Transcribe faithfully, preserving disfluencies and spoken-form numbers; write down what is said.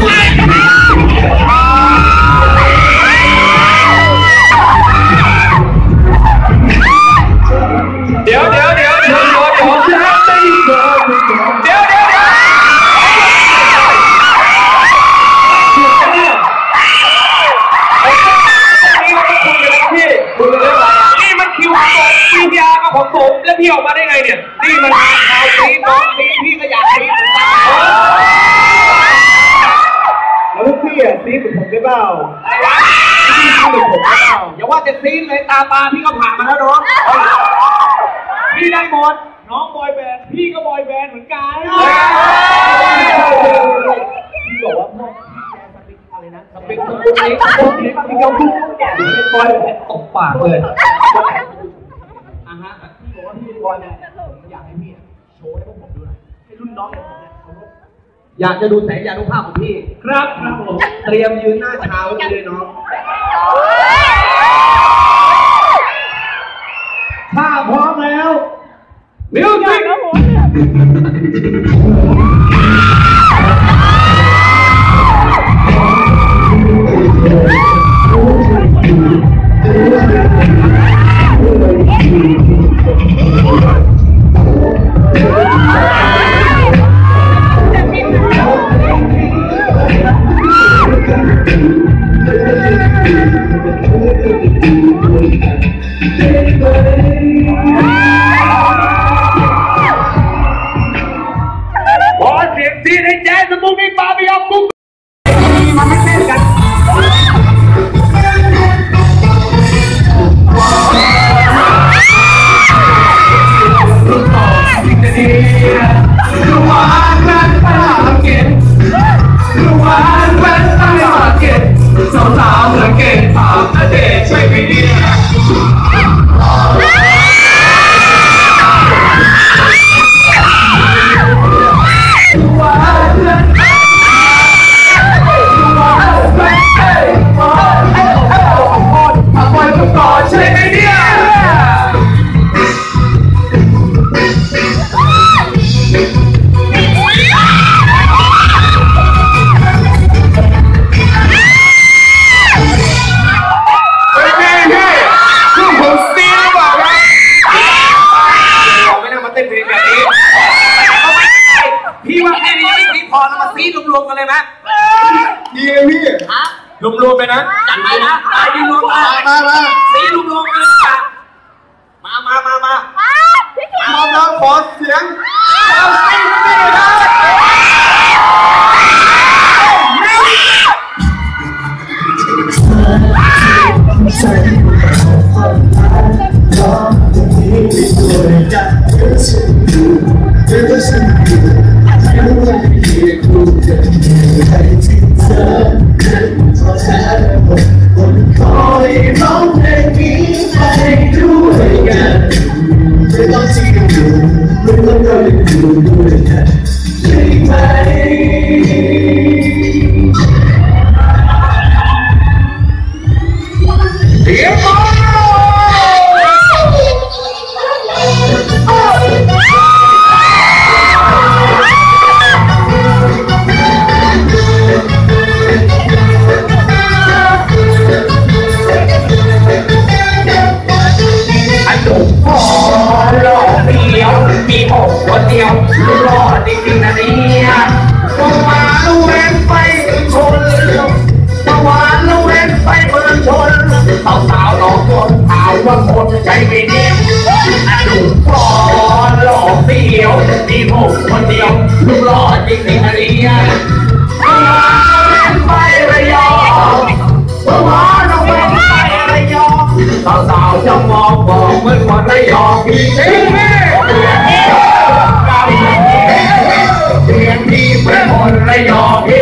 เดี๋ยวเดี๋ยวเดี๋ยวเดี๋ยวเดี๋ยวเดี๋ยวเดี๋ยวเดี๋ยวเดี๋ยวนี่มันคิวของพีพีอาร์กับของผมแล้วพี่ออกมาได้ไงเนี่ยนี่มันข่าวซีน้องซีพี่ก็อยากซีเหมือนกันแล้วพี่อ่ะซีเหมือนผมได้เปล่าซีเหมือนผมได้เปล่าอย่าว่าจะซีเลยตาปลาพี่ก็ผ่านมาแล้วน้องพี่ได้หมดน้องบอยแบนด์พี่ก็บอยแบนด์เหมือนกันพี่บอกว่าพ่ออะไรนะสปิกสปิกสปิกสปิกพี่เขาพูดแก่เป็นบอยแบนด์ตบปากเลยอ่ะฮะพี่บอกว่าพี่เป็นบอยแบนด์ผมอยากให้พี่โชว์ให้พวกผมดูหน่อยให้รุ่นน้องอย่างผมเนี่ยอยากจะดูแสงอยากดูภาพของพี่ครับครับผมเตรียมยืนหน้าเช้าเลยน้องถ้าพร้อมแล้วมิวสิกที่ในแจ๊สมุกมีปาบิยาปุ๊บมันไม่เต้นกันรู้ต่อสิ่งดีรู้ว่าแว่นตาเก็บรู้ว่าแว่นตาเก็บสาวสาวสังเกตภาพเด็กใช่ไหมเนี่ยรวมๆกันเลยไหมดีเลยพี่ฮะรวมๆไปนะจัดไปนะไปยืนรวมกันมามาสีรวมๆกันจ้ะมามามามาพร้อมแล้วขอเสียงเอาสีนี่นะคนเดียวรอดจริงๆนะเนี่ยเมื่อวานลูกเล่นไปชนเมื่อวานลูกเล่นไปเมืองชนสาวสาวหลอกคนถามว่าคนใจไม่ดีลูกบอลหลอกเดียวมีผมคนเดียวลูกรอดจริงๆนะเนี่ยเมื่อวานลูกเล่นไประยองเมื่อวานลูกเล่นไประยองสาวสาวจะมองบอกเหมือนคนระยองพี่เองเรียนที่เป็นคนระยอง